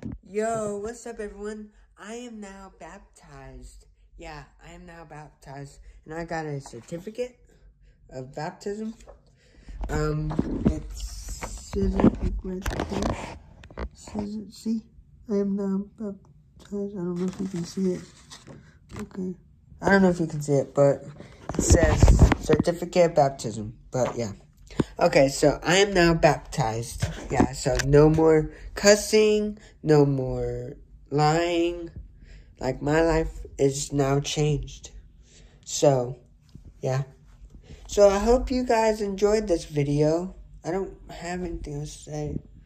Yo, what's up, everyone? I am now baptized. Yeah, I am now baptized, and I got a certificate of baptism. It says it right there. It says it. See, I am now baptized. I don't know if you can see it. Okay, I don't know if you can see it, but it says certificate of baptism. But yeah. Okay, so I am now baptized. Yeah, so no more cussing, no more lying. Like, my life is now changed. So, yeah. So I hope you guys enjoyed this video. I don't have anything else to say.